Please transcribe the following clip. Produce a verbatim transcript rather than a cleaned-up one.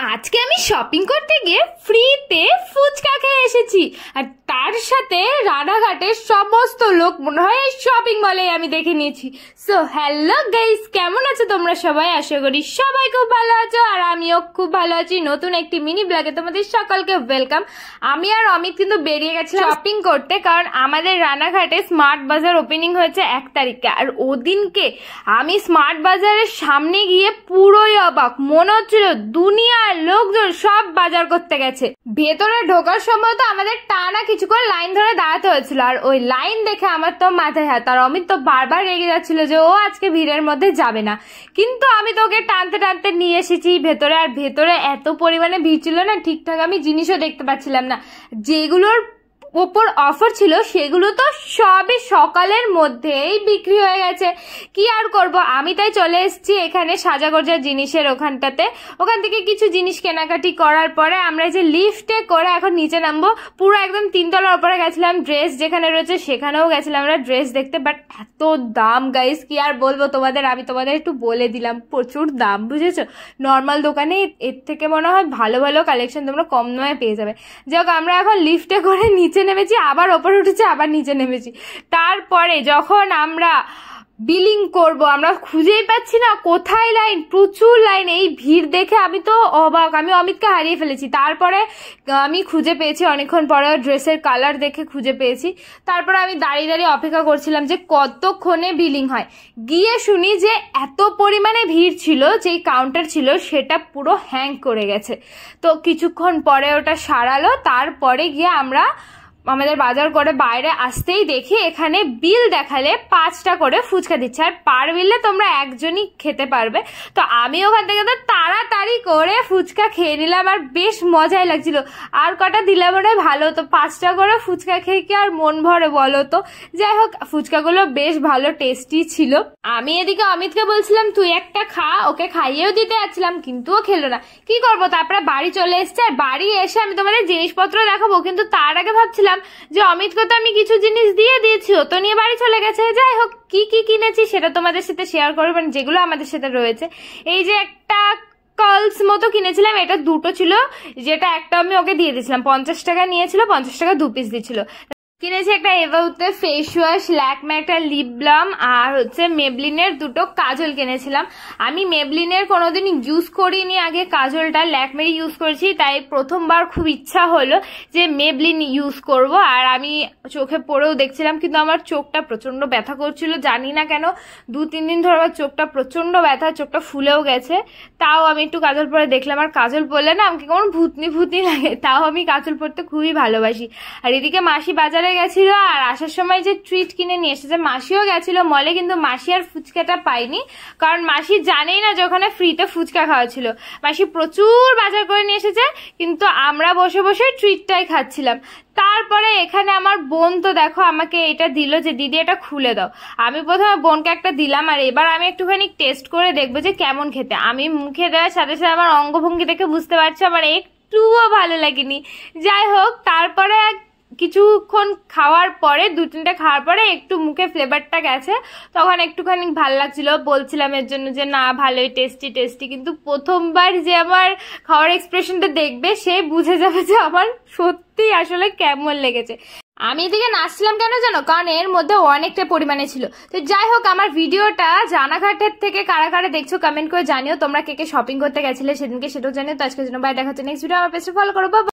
আজকে আমি শপিং করতে গিয়ে ফ্রিতে ফুচকা খেয়ে এসেছি, আর তার সাথে রানাঘাটের সমস্ত লোক মনে হয় এই শপিং মলে আমি দেখে নিয়েছি। সো হ্যালো গাইস, কেমন আছো তোমরা সবাই? আশা করি সবাই খুব ভালো আছো, আর আমিও খুব ভালো আছি। নতুন একটি মিনি ব্লগে তোমাদের সকলকে ওয়েলকাম। আমি আর অমিত কিন্তু বেরিয়ে গেছিলাম শপিং করতে, কারণ আমাদের রানাঘাটে স্মার্ট বাজার ওপেনিং হয়েছে এক তারিখে। আর ওদিনকে আমি স্মার্ট বাজারের সামনে গিয়ে পুরোই অবাক, মনে হচ্ছিল দুনিয়ার লোকজন সব বাজার করতে গেছে। ভেতরে ঢোকার সময় তো আমাদের টানা কিছুক্ষণ লাইন ধরে দাঁড়াতে হয়েছিল, আর ওই লাইন দেখে আমার তো মাথায় হাত। আর অমিত তো বারবার রেগে যাচ্ছিল যে ও আজকে ভিড়ের মধ্যে যাবে না, কিন্তু আমি তোকে টানতে টানতে নিয়ে এসেছি ভেতরে। আর ভেতরে এত পরিমাণে ভিড় ছিল না, ঠিকঠাক আমি জিনিসও দেখতে পাচ্ছিলাম না। যেগুলোর ওপর অফার ছিল সেগুলো তো সবই সকালের মধ্যেই বিক্রি হয়ে গেছে। কি আর করব, আমি তাই চলে এসেছি এখানে সাজাগোজার জিনিসের ওখানটাতে। ওখান থেকে কিছু জিনিস কেনাকাটি করার পরে আমরা যে লিফটে করে এখন নিচে নামবো। পুরো একদম তিনতলার উপরে গেছিলাম, ড্রেস যেখানে রয়েছে সেখানেও গেছিলাম আমরা ড্রেস দেখতে। বাট এত দাম গাইস, কি আর বলবো তোমাদের, আমি তোমাদের একটু বলে দিলাম, প্রচুর দাম, বুঝেছো? নর্মাল দোকানে এর থেকে মনে হয় ভালো ভালো কালেকশন তোমরা কম দামে পেয়ে যাবে। যাক, আমরা এখন লিফটে করে নিচে নেমেছি, আবার ওপরে উঠেছি, আবার নিচে নেমেছি। তারপরে যখন আমরা বিলিং করব, আমরা খুঁজেই পাচ্ছি না কোথায় লাইন, প্রচুর লাইন। এই ভিড় দেখে আমি তো অবাক, আমি অমিতকে হারিয়ে ফেলেছি। তারপরে আমি খুঁজে পেয়েছি অনেকক্ষণ পরে, ড্রেসের কালার দেখে খুঁজে পেয়েছি। তারপরে আমি দাঁড়িয়ে দাঁড়িয়ে অপেক্ষা করছিলাম যে কতক্ষণে বিলিং হয়। গিয়ে শুনি যে এত পরিমাণে ভিড় ছিল, যেই কাউন্টার ছিল সেটা পুরো হ্যাং করে গেছে। তো কিছুক্ষণ পরে ওটা সারালো, তারপরে গিয়ে আমরা আমাদের বাজার করে বাইরে আসতেই দেখি এখানে বিল দেখালে পাঁচটা করে ফুচকা দিচ্ছে, আর পার বিলে তোমরা একজনই খেতে পারবে। তো আমি ওখান থেকে তো তাড়াতাড়ি করে ফুচকা খেয়ে নিলাম, আর বেশ মজাই লাগছিল। আর কটা দিলে মনে হয় ভালো হতো, পাঁচটা করে ফুচকা খেয়ে কি আর মন ভরে বলো তো? যাই হোক, ফুচকাগুলো বেশ ভালো টেস্টি ছিল। আমি এদিকে অমিতকে বলছিলাম তুই একটা খা, ওকে খাইয়েও দিতে যাচ্ছিলাম, কিন্তু ও খেলো না। কি করবো, তারপরে বাড়ি চলে এসছে। আর বাড়ি এসে আমি তোমাদের জিনিসপত্র দেখাবো, কিন্তু তার আগে ভাবছিলাম যে অমিতকে তো আমি কিছু জিনিস দিয়ে দিয়েছি, ও তো নিয়ে বাড়ি চলে গেছে। যাই হোক, কি কি কিনেছি সেটা তোমাদের সাথে শেয়ার করবো, যেগুলো আমাদের সাথে রয়েছে। এই যে একটা কার্লস মতো কিনেছিলাম, এটা দুটো ছিল, যেটা একটা আমি ওকে দিয়ে দিয়েছিলাম। পঞ্চাশ টাকা নিয়েছিল, পঞ্চাশ টাকা দু পিস দিয়েছিল। কিনেছি একটা এভাউতে ফেস ওয়াশ, ল্যাকমে একটা লিপ বাম, আর হচ্ছে মেবলিনের দুটো কাজল কিনেছিলাম। আমি মেবলিনের কোনোদিন ইউজ করিনি আগে কাজলটা, ল্যাকমেরই ইউজ করেছি, তাই প্রথমবার খুব ইচ্ছা হলো যে মেবলিন ইউজ করব। আর আমি চোখে পরেও দেখছিলাম, কিন্তু আমার চোখটা প্রচন্ড ব্যথা করছিল, জানি না কেন। দু তিন দিন ধরে আমার চোখটা প্রচন্ড ব্যথা, চোখটা ফুলেও গেছে। তাও আমি একটু কাজল পরে দেখলাম, আর কাজল পরলে না আমাকে কেমন ভূতনি ভূতনি লাগে, তাও আমি কাজল পরতে খুবই ভালোবাসি। আর এদিকে মাসি বাজারে গেছিল, আর আসার সময় যে ট্রিট কিনে নিয়ে এসেছে। মাসিও গেছিল মলে, কিন্তু মাসি আর ফুচকাটা পাইনি, কারণ মাসি জানেই না যে ওখানে ফ্রিতে ফুচকা খাওয়া ছিল। মাসি প্রচুর বাজার করে নিয়ে এসেছে, কিন্তু আমরা বসে বসে ট্রিটটাই খাচ্ছিলাম। তারপরে এখানে আমার বোন তো দেখো আমাকে এটা দিল যে দিদি এটা খুলে দাও। আমি প্রথমে বোনকে একটা দিলাম, আর এবার আমি একটুখানি টেস্ট করে দেখবো যে কেমন খেতে। আমি মুখে দেওয়ার সাথে সাথে আমার অঙ্গভঙ্গি দেখে বুঝতে পারছি আমার একটুও ভালো লাগেনি। যাই হোক, তারপরে কিছুক্ষণ খাওয়ার পরে, দু তিনটা খাওয়ার পরে একটু মুখে ফ্লেভারটা গেছে, তখন একটুখানি ভালো লাগছিল। বলছিলাম এর জন্য যে না ভালোই টেস্টি টেস্টি, কিন্তু প্রথমবার যে আমার খাওয়ার এক্সপ্রেশনটা দেখবে সে বুঝে যাবে যে আমার সত্যি আসলে কেমন লেগেছে। আমি এদিকে নাচছিলাম কেন জানো, কারণ এর মধ্যে অনেকটা পরিমাণে ছিল। তো যাই হোক, আমার ভিডিওটা রানাঘাটের থেকে কারা কারা দেখছো কমেন্ট করে জানিও। তোমরা কে কে শপিং করতে গেছিলে সেদিনকে সেটাও জানিও। তো আজকের জন্য বাই, দেখা হচ্ছে নেক্সট ভিডিও। আমার পেজটা ফলো করো।